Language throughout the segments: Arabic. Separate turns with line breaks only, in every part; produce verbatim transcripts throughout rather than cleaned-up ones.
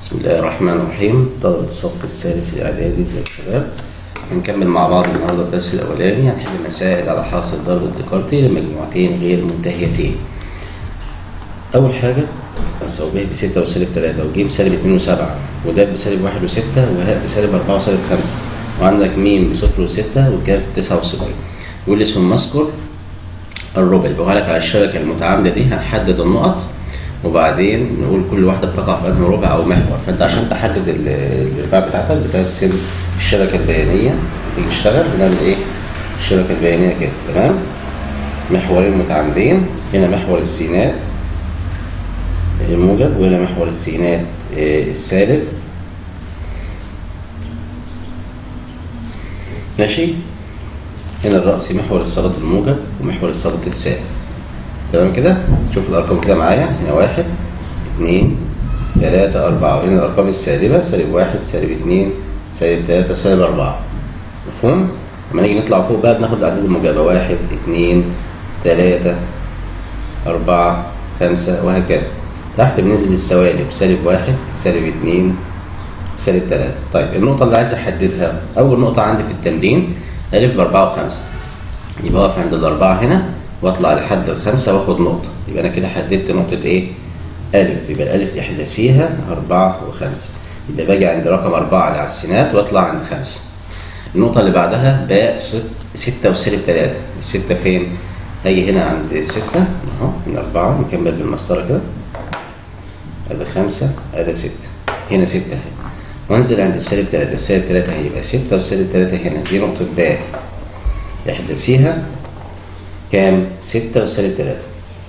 بسم الله الرحمن الرحيم. طلبة الصف الثالث الإعدادي ازيكم يا شباب؟ هنكمل مع بعض النهارده الدرس الأولاني. هنحل مسائل على حاصل ضرب الديكارتي لمجموعتين غير منتهيتين. أول حاجة أساوي ب بستة وسالب تلاتة وج بسالب اتنين وسبعة وده بسالب واحد وستة وهاء بسالب أربعة وسالب خمسة وعندك م بصفر وستة وكاف تسعة وصفر. يقول لي ثم اذكر الربع. يبقى لك على الشبكة المتعامدة دي هنحدد النقط وبعدين نقول كل واحده بتقع في انهي ربع او محور. فانت عشان تحدد الارباع بتاعتك بترسم الشبكه البيانيه. تيجي تشتغل بنعمل ايه؟ الشبكه البيانيه كده، تمام؟ محورين متعامدين، هنا محور السينات الموجب وهنا محور السينات السالب، ماشي؟ هنا الرأسي محور الصادات الموجب ومحور الصادات السالب، تمام كده؟ شوف الارقام كده معايا، هنا واحد اتنين تلاتة أربعة، وهنا الارقام السالبة سالب واحد سالب اتنين سالب تلاتة سالب أربعة. مفهوم؟ لما نيجي نطلع فوق بقى بناخد الأعداد الموجبة، واحد اتنين تلاتة أربعة خمسة وهكذا. تحت بننزل السوالب، سالب واحد سالب اتنين سالب تلاتة. طيب النقطة اللي عايز أحددها، أول نقطة عندي في التمرين ألف بأربعة وخمسة، يبقى أقف عند الأربعة هنا واطلع لحد الخمسة واخد نقطة، يبقى أنا كده حددت نقطة إيه؟ ألف. يبقى الألف إحداثيها أربعة وخمسة، يبقى باجي عند رقم أربعة اللي على السينات واطلع عند خمسة. النقطة اللي بعدها باء ستة وسالب تلاتة، الستة فين؟ هاجي هنا عند الستة أهو، من أربعة نكمل بالمسطرة كده، أدي خمسة أدي ستة، هنا ستة أهي، وأنزل عند السالب تلاتة، السالب تلاتة هيبقى ستة وسالب تلاتة هنا، دي نقطة باء إحداثيها كام؟ ستة وسالب تلاتة.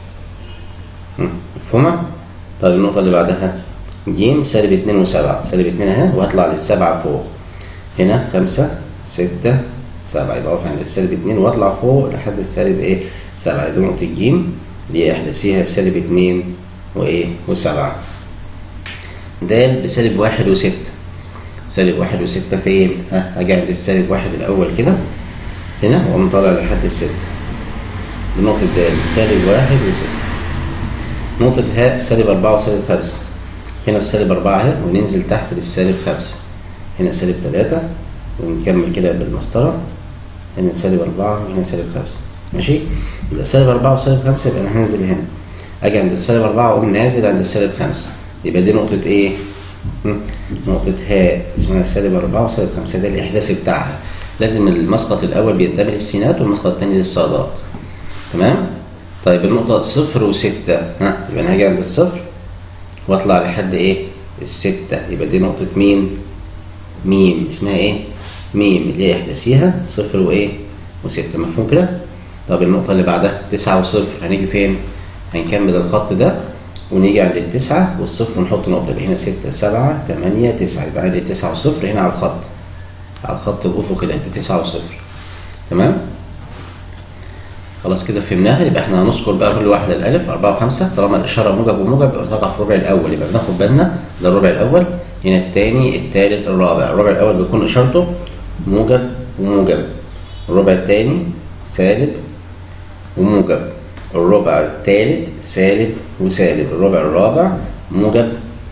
مفهومة؟ طيب النقطة اللي بعدها ج سالب اتنين وسبعة، سالب اتنين اهي وهطلع للسبعة فوق. هنا خمسة ستة سبعة، يبقى أقف عند السالب اتنين وأطلع فوق لحد السالب إيه؟ سبعة. دي نقطة ج اللي هي إحداثيها سالب اتنين وإيه؟ وسبعة. د بسالب واحد وستة، سالب واحد وستة فين؟ ها هاجي عند السالب واحد الأول كده هنا وأقوم طالع لحد الستة. بنقطة د سالب واحد وستة. نقطة هاء سالب أربعة وسالب خمسة، هنا السالب أربعة اهي وننزل تحت للسالب خمسة، هنا سالب تلاتة ونكمل كده بالمسطرة، هنا سالب أربعة وهنا سالب خمسة، ماشي؟ يبقى سالب أربعة وسالب خمسة، يبقى أنا هنزل هنا، أجي عند السالب أربعة وأقوم نازل عند السالب خمسة، يبقى دي نقطة إيه؟ نقطة هاء اسمها سالب أربعة وسالب خمسة، ده الإحداثي بتاعها. لازم المسقط الأول بينتمي للسينات والمسقط الثاني للصادات، تمام؟ طيب النقطة صفر وستة، ها يبقى أنا هاجي عند الصفر وأطلع لحد إيه؟ الستة، يبقى دي نقطة مين؟ ميم، اسمها إيه؟ ميم اللي هي إحداثيها صفر وإيه؟ وستة. مفهوم كده؟ طب النقطة اللي بعدها تسعة وصفر، هنيجي فين؟ هنكمل الخط ده ونيجي عند التسعة والصفر ونحط نقطة، يبقى هنا ستة سبعة تمانية تسعة، يبقى عندي تسعة وصفر هنا على الخط، على الخط الأفقي ده تسعة وصفر، تمام؟ خلاص كده فهمناها. يبقى احنا هنذكر بقى كل واحده الالف أربعة وخمسة، طالما الاشاره موجب وموجب يبقى تقع في الربع الاول، يبقى بناخد بالنا ده الربع الاول، هنا الثاني الثالث الرابع. الربع الاول بيكون اشارته موجب وموجب، الربع الثاني سالب وموجب، الربع الثالث سالب وسالب، الربع الرابع موجب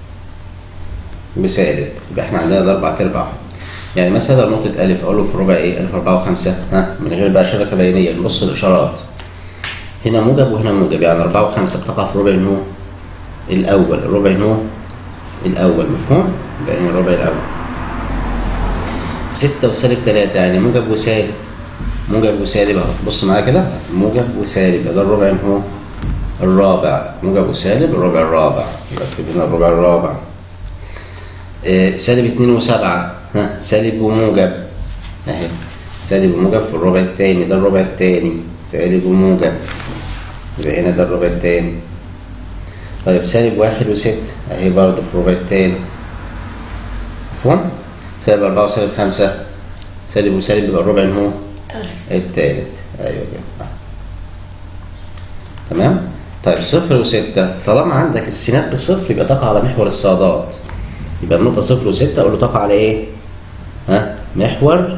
بسالب. يبقى احنا عندنا ده اربع ارباع. يعني مثلا نقطة ألف أقول له في الربع إيه؟ ألف أربعة وخمسة، ها من غير بقى شبكة بيانية، نبص الإشارات. هنا موجب وهنا موجب، يعني أربعة وخمسة بتقع في الربع إنه الأول، الربع إنه الأول، مفهوم؟ يبقى هنا الربع الأول. ستة وسالب تلاتة يعني موجب وسالب، موجب وسالب أهو، بص معايا كده، موجب وسالب، ده الربع إنه الرابع، موجب وسالب الربع الرابع، يبقى اكتب هنا الربع الرابع. إيه سالب اتنين وسبعة، ها سالب وموجب اهي، سالب وموجب في الربع الثاني، ده الربع الثاني سالب وموجب، يبقى هنا ده الربع الثاني. طيب سالب واحد وستة اهي برضه في الربع الثاني، مفهوم؟ سالب أربعة وسالب خمسة، سالب وسالب يبقى الربع اللي هو الثالث، ايوه كده تمام؟ طيب صفر وستة، طالما عندك السينات بصفر يبقى تقع على محور الصادات، يبقى النقطة صفر وستة أقول له تقع على إيه؟ ها؟ محور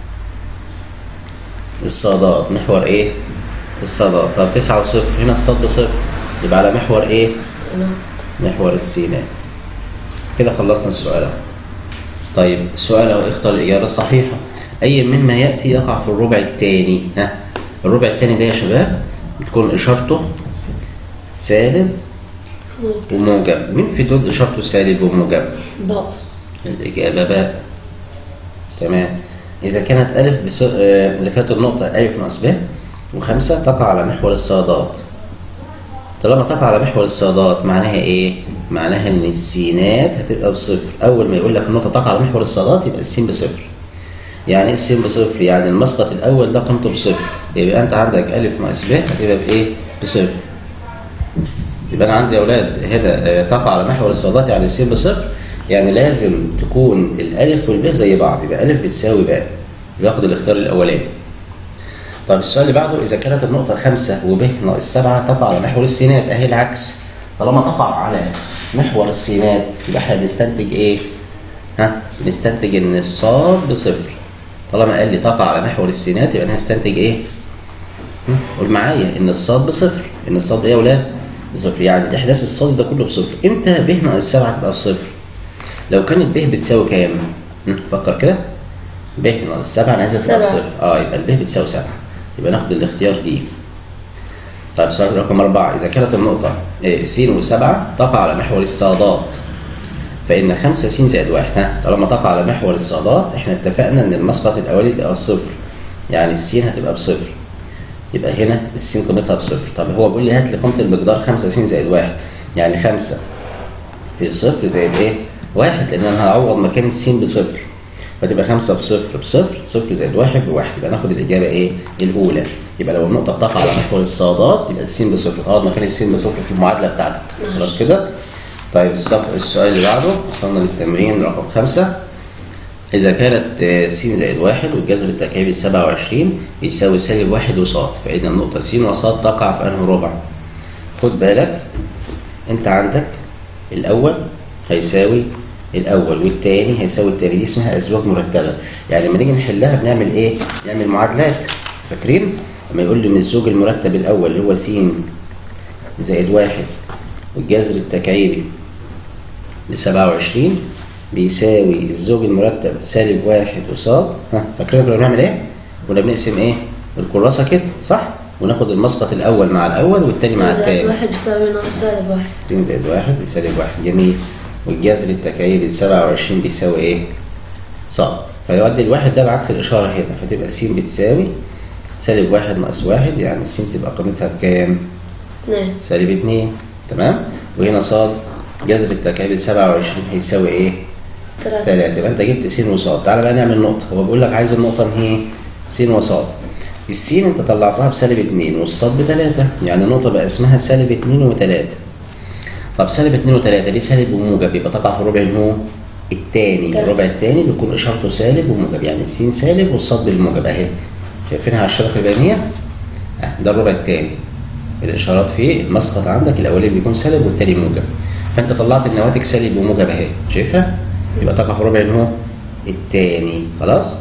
الصادات، محور إيه؟ الصادات. طب تسعة وصفر، هنا الصاد بصفر، يبقى على محور إيه؟ محور السينات. كده خلصنا السؤال. طيب السؤال اهو، اختر الإجابة الصحيحة. أي مما يأتي يقع في الربع الثاني؟ ها، الربع الثاني ده يا شباب بتكون إشارته سالب وموجب. مين في دول إشارته سالب وموجب؟
باء.
الإجابة باء. تمام. إذا كانت ألف بص... آه، إذا كانت النقطة ألف ناقص ب وخمسة تقع على محور الصادات. طالما تقع على محور الصادات معناها إيه؟ معناها إن السينات هتبقى بصفر. أول ما يقول لك النقطة تقع على محور الصادات يبقى السين بصفر. يعني إيه السين بصفر؟ يعني المسقط الأول ده قيمته بصفر. يبقى أنت عندك ألف ناقص ب هتبقى بإيه؟ بصفر. يبقى أنا عندي يا أولاد هنا تقع على محور الصادات يعني السين بصفر، يعني لازم تكون الألف والب زي بعض، يبقى ألف بتساوي باء، بياخد الاختيار الأولاني. طب السؤال اللي بعده، إذا كانت النقطة خمسة وب ناقص سبعة تقع على محور السينات، أهي العكس. طالما تقع على محور السينات يبقى إحنا بنستنتج إيه؟ ها؟ بنستنتج إن الصاد بصفر. طالما قال لي تقع على محور السينات يبقى أنا هستنتج إيه؟ قول معايا إن الصاد بصفر، إن الصاد إيه يا أولاد؟ بصفر، يعني إحداث الصاد ده كله بصفر. إمتى ب ناقص سبعة تبقى بصفر؟ لو كانت ب بتساوي كام؟ فكر كده. ب ناقص سبعة أنا عايزها تبقى بصفر. اه يبقى ب بتساوي سبعة. يبقى ناخد الاختيار دي. طيب سؤال رقم أربعة، إذا كانت النقطة س وسبعة تقع على محور الصادات فإن خمسة س زائد واحد. ها، طالما تقع على محور الصادات إحنا اتفقنا إن المسقط الأولي يبقى صفر، يعني السين هتبقى بصفر. يبقى هنا السين قيمتها بصفر. طب هو بيقول لي هات لي قيمة المقدار خمسة س زائد واحد، يعني خمسة في صفر زائد إيه؟ واحد، لأن أنا هعوض مكان السين بصفر. فتبقى خمسة في صفر بصفر، صفر زائد واحد بواحد، يبقى ناخد الإجابة إيه؟ الأولى. يبقى لو النقطة بتقع على محور الصادات يبقى السين بصفر، تعوض مكان السين بصفر في المعادلة بتاعتك. خلاص كده؟ طيب الصف السؤال اللي بعده، وصلنا للتمرين رقم خمسة. إذا كانت س زائد واحد والجذر التكعيبي سبعة وعشرين يساوي سالب واحد وصاد، فإن النقطة س وصاد تقع في أنهي ربع؟ خد بالك، أنت عندك الأول هيساوي الأول والتاني هيساوي التاني، دي اسمها أزواج مرتبة. يعني لما نيجي نحلها بنعمل إيه؟ نعمل معادلات. فاكرين؟ لما يقول لي إن الزوج المرتب الأول اللي هو س زائد واحد والجذر التكعيبي لسبعة وعشرين بيساوي الزوج المرتب سالب واحد وصاد. ها، فاكرين كنا بنعمل إيه؟ كنا بنقسم إيه؟ الكراسة كده، صح؟ وناخد المسقط الأول مع الأول والتاني مع التاني.
زائد واحد بيساوي ناقص سالب واحد.
س زائد واحد بسالب واحد، جميل. والجذر التكعيبي سبعة وعشرين بيساوي ايه؟ صاد. فيودي الواحد ده بعكس الإشارة هنا، فتبقى س بتساوي سالب واحد ناقص واحد، يعني الس تبقى قيمتها بكام؟
اتنين.
سالب اتنين، تمام؟ وهنا صاد جذر التكعيبي سبعة وعشرين هيساوي ايه؟
تلاتة.
تلاتة. يبقى انت جبت س وصاد. تعالى بقى نعمل نقطة، هو بيقول لك عايز النقطة انهي؟ س وصاد. السين انت طلعتها بسالب اتنين والصاد بتلاتة، يعني النقطة بقى اسمها سالب اتنين وتلاتة. طب سالب اتنين وتلاتة دي سالب وموجب، يبقى تقع في الربع اللي هو التاني. الربع التاني بيكون اشارته سالب وموجب، يعني السين سالب والصاد بالموجب اهي. شايفينها على الشريحة البيانية؟ اه ده الربع التاني. الاشارات فيه المسقط عندك الاولاني بيكون سالب والتاني موجب. فانت طلعت النواتج سالب وموجب اهي، شايفها؟ يبقى تقع في الربع اللي هو التاني. خلاص؟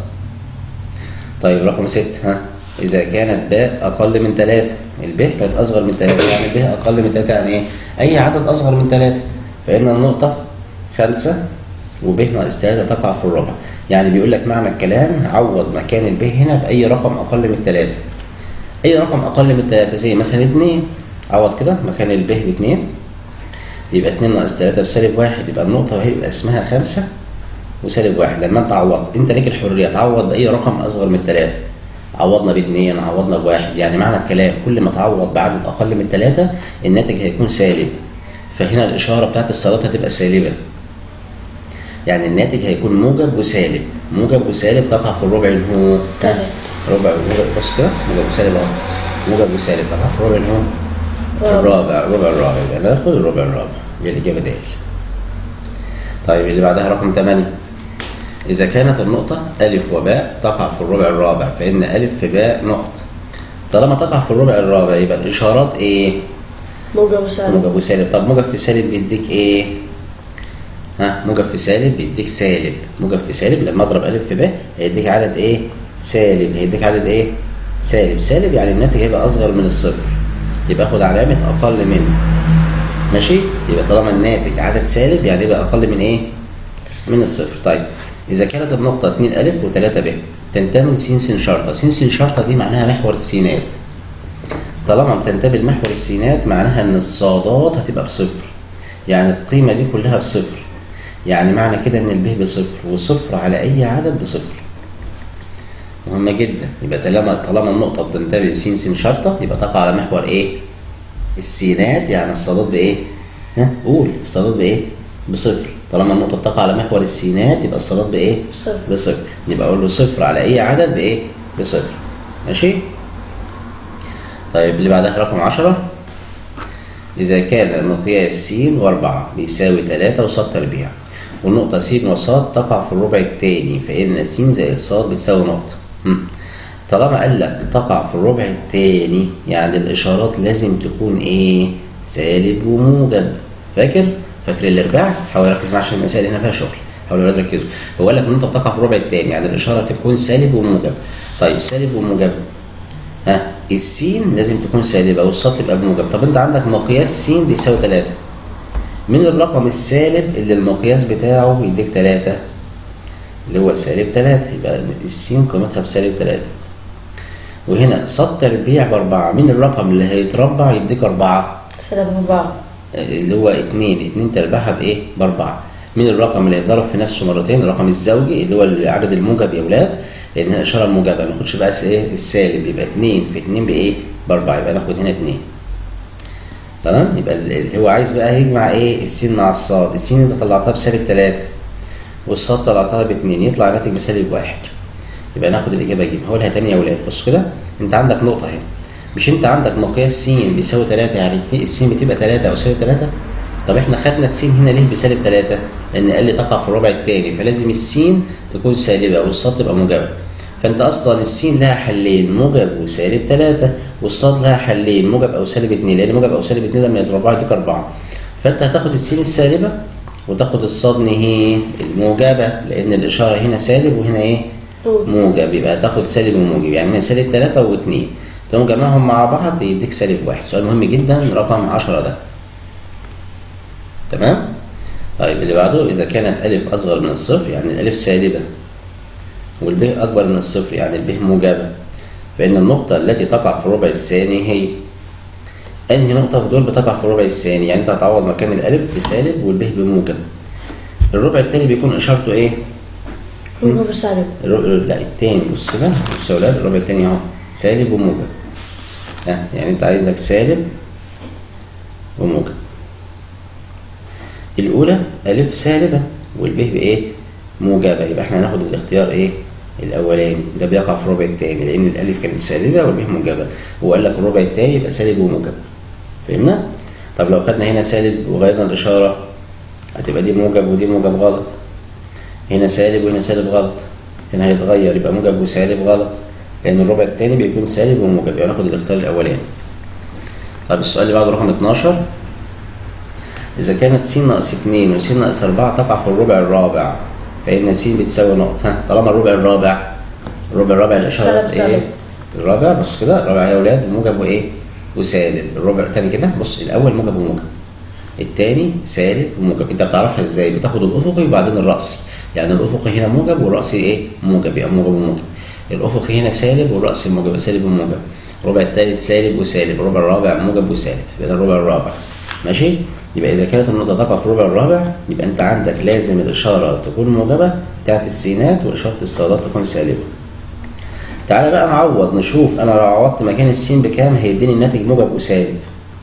طيب رقم ستة، ها، إذا كانت باء أقل من تلاتة، الب كانت أصغر من تلاتة، يعني ب أقل من تلاتة يعني إيه؟ أي عدد أصغر من تلاتة، فإن النقطة خمسة وب ناقص تلاتة تقع في الربع. يعني بيقول لك معنى الكلام عوض مكان الب هنا بأي رقم أقل من تلاتة. أي رقم أقل من تلاتة زي مثلا اتنين، عوض كده مكان الب باتنين، يبقى اتنين ناقص تلاتة بسالب واحد، يبقى النقطة هيبقى اسمها خمسة وسالب واحد. لما أنت عوضت أنت ليك الحرية تعوض بأي رقم أصغر من تلاتة. عوضنا باثنين، عوضنا بواحد، يعني معنى الكلام كل ما تعوض بعدد اقل من ثلاثة الناتج هيكون سالب، فهنا الاشاره بتاعت الصادات هتبقى سالبه، يعني الناتج هيكون موجب وسالب. موجب وسالب تقع في الربع اللي هو
تلاتة.
ربع موجب، بص كده موجب وسالب اهو، موجب وسالب تقع في الربع اللي هو الرابع. الربع الرابع، يبقى ناخد الربع الرابع، يبقى الاجابه د. طيب اللي بعدها رقم ثمانية، إذا كانت النقطة ألف وباء تقع في الربع الرابع فإن ألف في باء نقط. طالما تقع في الربع الرابع يبقى الإشارات إيه؟
موجب وسالب.
موجب وسالب. طب موجب في سالب بيديك إيه؟ ها، موجب في سالب بيديك سالب. موجب في سالب لما أضرب ألف في باء هيديك عدد إيه؟ سالب. هيديك عدد إيه؟ سالب. سالب يعني الناتج هيبقى أصغر من الصفر، يبقى آخد علامة أقل منه. ماشي؟ يبقى طالما الناتج عدد سالب يعني يبقى اقل من ايه؟ من الصفر. طيب اذا كانت النقطه اتنين أ و3 ب تنتمي لس س شرطه، س س شرطه دي معناها محور السينات. طالما بتنتمي لمحور السينات معناها ان الصادات هتبقى بصفر، يعني القيمه دي كلها بصفر، يعني معنى كده ان الب بصفر، وصفر على اي عدد بصفر. مهمه جدا. يبقى طالما طالما النقطه بتنتمي لس س شرطه يبقى تقع على محور ايه؟ السينات، يعني الصادات بايه؟ ها قول الصادات بايه؟ بصفر. طالما النقطه بتقع على محور السينات يبقى الصادات بايه؟
بصفر.
بصفر. يبقى اقول له صفر على اي عدد بايه؟ بصفر. ماشي؟ طيب اللي بعدها رقم عشرة. إذا كان مقياس س وأربعة بيساوي تلاتة وصاد تربيع، والنقطة س وصاد تقع في الربع التاني، فإن س زائد صاد بتساوي نقطة. طالما قال لك تقع في الربع التاني يعني الإشارات لازم تكون إيه؟ سالب وموجب. فاكر؟ فاكر الإرباع؟ حاول ركز معايا عشان المسائل هنا فيها شغل، حاولوا تركزوا. هو قال لك النقطة بتقع في الربع التاني يعني الإشارة تكون سالب وموجب. طيب سالب وموجب، ها السين لازم تكون سالبه والصاد تبقى بموجب. طب انت عندك مقياس س بيساوي تلاتة، من الرقم السالب اللي المقياس بتاعه يديك تلاتة اللي هو سالب تلاتة، يبقى السين قيمتها بسالب تلاتة. وهنا صاد تربيع بأربعة، من الرقم اللي هيتربع يديك أربعة
سالب أربعة
اللي هو اتنين، اتنين تربعها بإيه؟ بأربعة. من الرقم اللي هيتضرب في نفسه مرتين الرقم الزوجي اللي هو العدد الموجب يا ولاد، لأن الإشارة موجبة ما ناخدش بقى إيه السالب، يبقى اتنين في اتنين بإيه؟ بأربعة، يبقى ناخد هنا اتنين. تمام؟ يبقى اللي هو عايز بقى يجمع إيه؟ السين مع الصاد، السين أنت طلعتها بسالب تلاتة والصاد طلعتها باتنين، يطلع الناتج بسالب واحد. يبقى ناخد الإجابة ج. هقولها تاني يا ولاد، بص كده، أنت عندك نقطة أهي، مش أنت عندك مقياس س بيساوي تلاتة يعني السين بتبقى تلاتة أو سالب تلاتة؟ طب إحنا خدنا السين هنا ليه بسالب تلاتة؟ لأن قال لي تقع في الربع التاني، فلازم السين تكون سالبة والصاد تبقى موجبة. فانت اصلا السين لها حلين موجب وسالب تلاتة، والصاد لها حلين موجب او سالب اتنين، لان موجب او سالب اتنين لما يتربعوا يديك أربعة. فانت هتاخد السين السالبة وتاخد الصاد نهي الموجبة، لان الاشارة هنا سالب وهنا ايه؟ موجب، يبقى هتاخد سالب وموجب، يعني هنا سالب تلاتة واتنين، تقوم جمعهم مع بعض يديك سالب واحد. سؤال مهم جدا رقم عشرة ده. تمام؟ طيب اللي بعده، اذا كانت الف اصغر من الصفر يعني الالف سالبة والب أكبر من الصفر يعني الب موجبة، فإن النقطة التي تقع في الربع الثاني هي أنهي نقطة في دول بتقع في الربع الثاني؟ يعني أنت هتعوض مكان الألف بسالب والب بموجب. الربع الثاني بيكون إشارته إيه؟
موجب وسالب.
لا الثاني، بص كده، بص يا ولاد، الربع الثاني أهو سالب وموجب. ها يعني أنت عايز لك سالب وموجب. الأولى ألف سالبة والب بإيه؟ موجبة، يبقى احنا هناخد الاختيار ايه؟ الاولاني، ده بيقع في الربع الثاني لان الالف كانت سالبه والب موجبه، وقال لك الربع الثاني يبقى سالب وموجب. فهمنا؟ طب لو خدنا هنا سالب وغيرنا الاشاره هتبقى دي موجب ودي موجب غلط. هنا سالب وهنا سالب غلط. هنا هيتغير يبقى موجب وسالب غلط، لان الربع الثاني بيكون سالب وموجب، يبقى ناخد الاختيار الاولاني. طب السؤال اللي بعده رقم اتناشر. اذا كانت س ناقص اتنين وس ناقص أربعة تقع في الربع الرابع، فإن س بتساوي نقطة. ها طالما الربع الرابع، الربع الرابع الإشارة إيه؟ الرابع، بص كده، الرابع يا ولاد موجب وإيه؟ وسالب. الربع التاني كده، بص الأول موجب وموجب، التاني سالب وموجب. أنت بتعرفها إزاي؟ بتاخد الأفقي وبعدين الرأسي، يعني الأفقي هنا موجب والرأسي إيه؟ موجب، يبقى موجب وموجب. الأفقي هنا سالب والرأسي موجب، سالب وموجب. الربع التالت سالب وسالب، الربع الرابع موجب وسالب، يبقى الربع الرابع. ماشي؟ يبقى إذا كانت النقطة تقع في الربع الرابع يبقى أنت عندك لازم الإشارة تكون موجبة بتاعت السينات وإشارة الصادات تكون سالبة. تعالى بقى نعوض نشوف أنا لو عوضت مكان السين بكام هيديني الناتج موجب وسالب.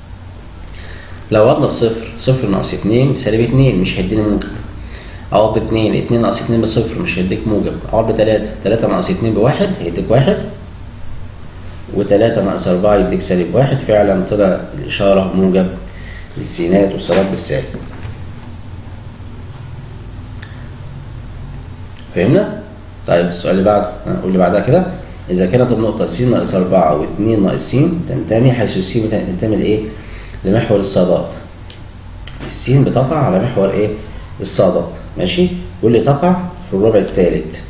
لو عوضنا بصفر، صفر ناقص اتنين بسالب اتنين مش هيديني موجب. عوض باتنين، اتنين ناقص اتنين بصفر مش هيديك موجب. عوض بتلاتة، تلاتة ناقص اتنين بواحد هيديك واحد. وتلاتة ناقص أربعة يديك سالب واحد. فعلا طلع الإشارة موجب السينات والصادات بالسالب. فهمنا؟ طيب السؤال اللي بعده، قول اللي بعدها كده. إذا كانت النقطة س ناقص أربعة واتنين ناقص س تنتمي، حيث الس تنتمي لإيه؟ لمحور الصادات. السين بتقع على محور إيه؟ الصادات، ماشي؟ واللي تقع في الربع الثالث.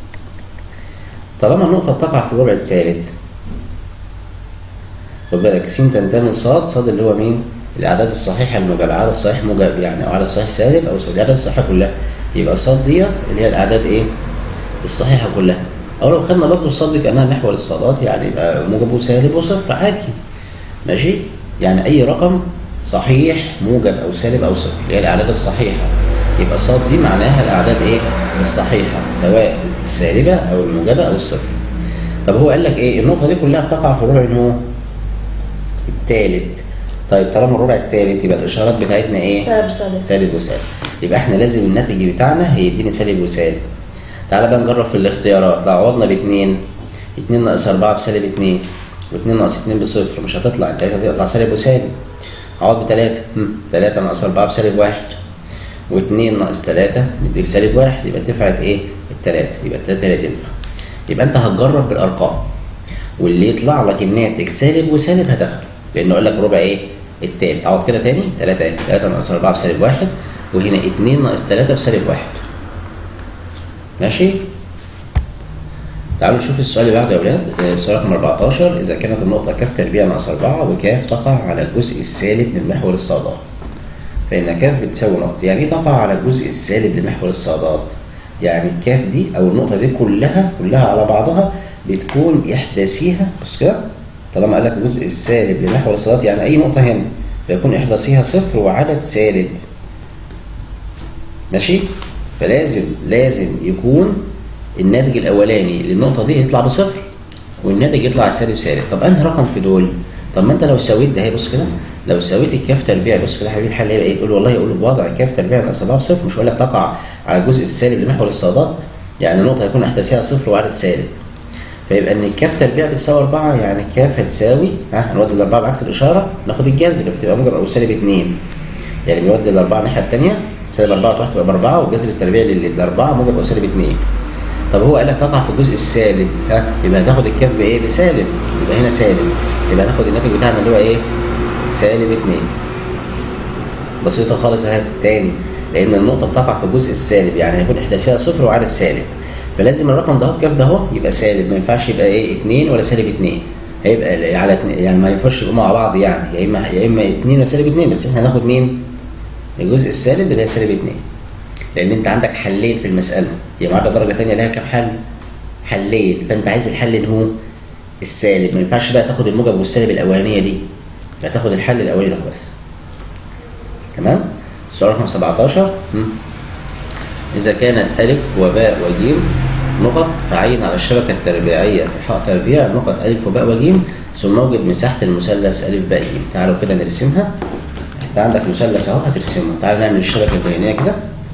طالما النقطة بتقع في الربع الثالث، خد بالك س تنتمي لصاد، صاد اللي هو مين؟ الاعداد الصحيحه الموجبه، العدد الصحيح موجب يعني، او عدد صحيح سالب او سالب، الاعداد الصحيحه كلها. يبقى صاد ديت اللي هي الاعداد ايه؟ الصحيحه كلها. او لو خدنا برضه الصاد دي كانها محور الصادات، يعني يبقى موجب وسالب وصفر عادي. ماشي؟ يعني اي رقم صحيح موجب او سالب او صفر اللي هي الاعداد الصحيحه، يبقى صاد دي معناها الاعداد ايه؟ الصحيحه، سواء السالبه او الموجبه او الصفر. طب هو قال لك ايه؟ النقطه دي كلها بتقع في الربع ان هو الثالث. طيب طالما الربع الثالث يبقى الاشارات بتاعتنا ايه؟
سالب سالب.
سالب وسالب. يبقى احنا لازم الناتج بتاعنا هيديني سالب وسالب. تعالى بقى نجرب في الاختيارات. لو عوضنا ب اتنين، اتنين ناقص اربعة بسالب اتنين، و2 ناقص اتنين بصفر، مش هتطلع، انت عايزها تطلع سالب وسالب. عوض ب تلاتة، تلاتة ناقص اربعة بسالب واحد، و2 ناقص تلاتة يديك سالب واحد، يبقى تنفعت ايه؟ التلاتة، يبقى التلاتة اللي تنفع. يبقى انت هتجرب بالارقام، واللي يطلع لك الناتج سالب وسالب هتاخده، لانه قال لك ربع ايه؟ التالت. تعوض كده تاني، تلاتة ايه؟ تلاتة ناقص اربعة بسالب واحد، وهنا اتنين ناقص تلاتة بسالب واحد. ماشي؟ تعالوا نشوف السؤال اللي بعده يا ولاد. السؤال رقم اربعتاشر. إذا كانت النقطة ك تربيع ناقص اربعة وك تقع على الجزء السالب من محور الصادات، فإن ك بتساوي نقطة. يعني إيه تقع على الجزء السالب لمحور الصادات؟ يعني الكاف دي أو النقطة دي كلها كلها على بعضها بتكون إحداثيها، بص كده، طالما قال لك الجزء السالب لمحور الصادات يعني أي نقطة هنا فيكون إحداثيها صفر وعدد سالب. ماشي؟ فلازم لازم يكون الناتج الاولاني للنقطه دي يطلع بصفر، والناتج يطلع سالب سالب. طب انهي رقم في دول؟ طب ما انت لو سويت ده اهي، بص كده، لو سويت الكاف تربيع، بص كده يا حبيبي، الحل هيبقى ايه؟ تقول والله يقول بوضع كاف تربيع ناقص اربعة بصفر، مش هقول لك تقع على الجزء السالب لمحور الصادات، يعني النقطه هيكون احداثيها صفر وعدد سالب. فيبقى ان الكاف تربيع بتساوي اربعة، يعني الكاف هتساوي، ها هنودي الاربعه بعكس الاشاره، ناخد الجذر فتبقى موجب او سالب اتنين، يعني بنودي الاربعه الناحيه الثانيه، سالب اربعة تروح تبقى باربعه، والجذر التربيع للاربعه موجب او سالب اتنين. طب هو قال لك تقع في الجزء السالب، ها يبقى هتاخد الكاف بايه؟ بسالب، يبقى هنا سالب، يبقى ناخد الناتج بتاعنا اللي هو ايه؟ سالب اتنين. بسيطه خالص اهي. تاني، لان النقطه بتقع في الجزء السالب يعني هيكون احداثيها صفر وعدد سالب، فلازم الرقم ده الكاف ده اهو يبقى سالب، ما ينفعش يبقى ايه؟ اتنين ولا سالب اتنين، هيبقى على يعني ما ينفعش يبقوا مع بعض، يعني يا اما يا اما اتنين ولا سالب اتنين، بس احنا هناخد مين؟ الجزء السالب اللي هي سالب اتنين، لان انت عندك حلين في المساله، هي معادله درجه ثانيه لها كام حل؟ حلين، فانت عايز الحل اللي هو السالب، ما ينفعش بقى تاخد الموجب والسالب الاولانيه دي، هتاخد الحل الاولاني ده بس. تمام؟ السؤال رقم سبعتاشر. اذا كانت الف وباء وجيم نقط، فعين على الشبكه التربيعيه في حاء تربيع نقط الف وباء وجيم، ثم اوجد مساحه المثلث الف باء جيم. تعالوا كده نرسمها. انت عندك مثلث اهو هترسمه. تعالى نعمل الشبكه البيانيه كده.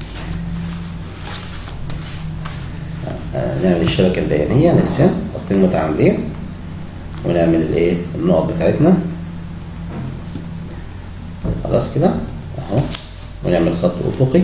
نعمل الشبكه البيانيه، نرسم، نحط المتعامدين ونعمل الايه؟ النقط بتاعتنا. خلاص كده اهو، ونعمل خط افقي.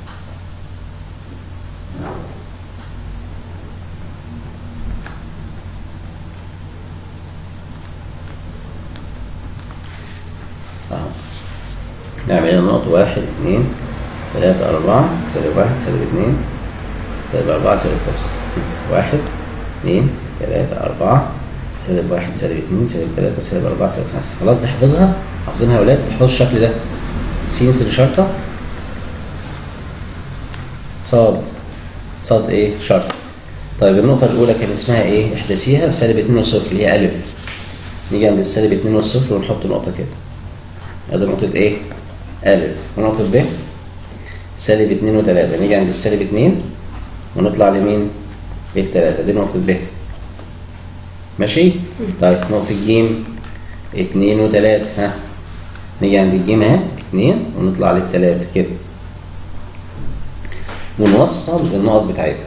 اهو نعمل هنا نقط واحد اتنين تلاتة أربعة، سالب واحد سالب اتنين سالب أربعة سالب خمسة، واحد اتنين تلاتة أربعة سالب واحد سالب اتنين سالب تلاتة سالب أربعة سالب خمسة. خلاص دي حافظها؟ حافظينها يا ولاد؟ تحفظوا الشكل ده. س سالب شرطة، صاد صاد ايه؟ شرطة. طيب النقطة الأولى كان اسمها ايه؟ احداثيها سالب اتنين وصفر اللي هي ألف. نيجي عند السالب اتنين والصفر ونحط نقطة كده. ادي نقطة ايه؟ ألف. ونقطة ب سالب اتنين وتلاتة، نيجي عند السالب اتنين ونطلع لمين؟ بالتلاتة، دي نقطة ب. ماشي؟ طيب نقطة ج اتنين وتلاتة، ها نيجي عند الجيم اهي اتنين ونطلع للتلاتة كده. ونوصل النقط بتاعتنا.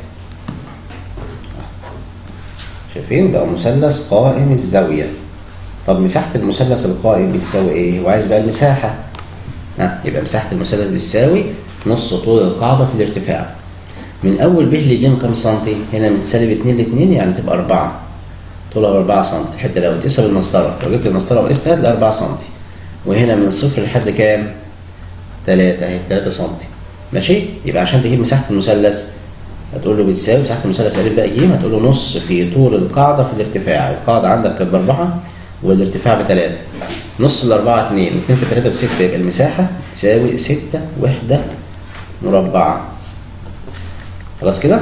شايفين؟ بقى مثلث قائم الزاوية. طب مساحة المثلث القائم بتساوي ايه؟ هو عايز بقى المساحة. ها يبقى مساحة المثلث بتساوي نص طول القاعدة في الارتفاع. من أول ب لج كام سنتي؟ هنا من سالب اتنين لاتنين يعني تبقى أربعة. طولها بأربعة سنتي، الحتة لو تقيسها بالمسطرة، لو جبت المسطرة وقستها تلاقي أربعة سنتي. وهنا من صفر لحد كام؟ تلاتة أهي، تلاتة سنتي. ماشي؟ يبقى عشان تجيب مساحة المثلث هتقول له بتساوي مساحة المثلث أ ب ج، هتقول له نص في طول القاعدة في الارتفاع. القاعدة عندك كانت بأربعة، والارتفاع بتلاتة. نص الأربعة اتنين، اتنين في تلاتة بستة، يبقى المساحة تساوي ستة وحدة مربعة. خلاص كده؟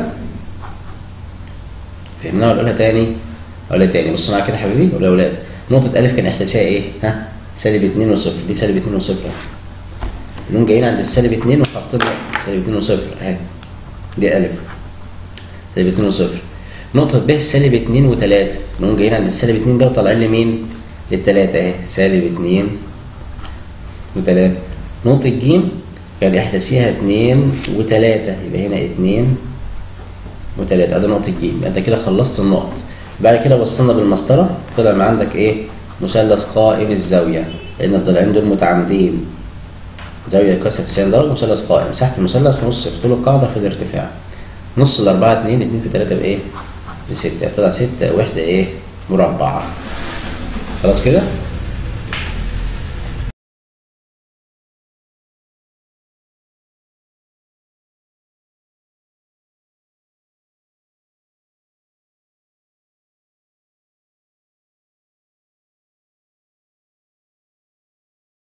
فهمناها ولا أقولها تاني؟ أقولها تاني، بصوا معايا كده يا حبيبي ولا يا ولاد؟ نقطة ألف كان إحداثها إيه؟ ها؟ سالب اتنين وصفر، دي سالب اتنين وصفر. نقوم جايين عند السالب اتنين وحاطين سالب اتنين وصفر أهي. دي ألف. سالب اتنين وصفر. نقطة ب سالب اتنين وتلاتة، نقوم جايين عند السالب اتنين ده وطالعين لمين؟ للتلاتة أهي، سالب اتنين وتلاتة. نقطة ج كان إحداثيها اتنين وتلاتة، يبقى هنا اتنين وتلاتة، أدي نقطة ج. يبقى أنت كده خلصت النقط. بعد كده وصلنا بالمسطرة، طلع ما عندك إيه؟ مثلث قائم الزاوية، لأن الضلعين دول متعامدين. زاوية كسر تسعين درجة، مثلث قائم، مساحة المثلث نص في طول القاعدة في الارتفاع. نص الأربعة اتنين، اتنين في تلاتة بإيه؟ بستة، طلع ستة وحدة إيه؟ مربعة. خلاص كده؟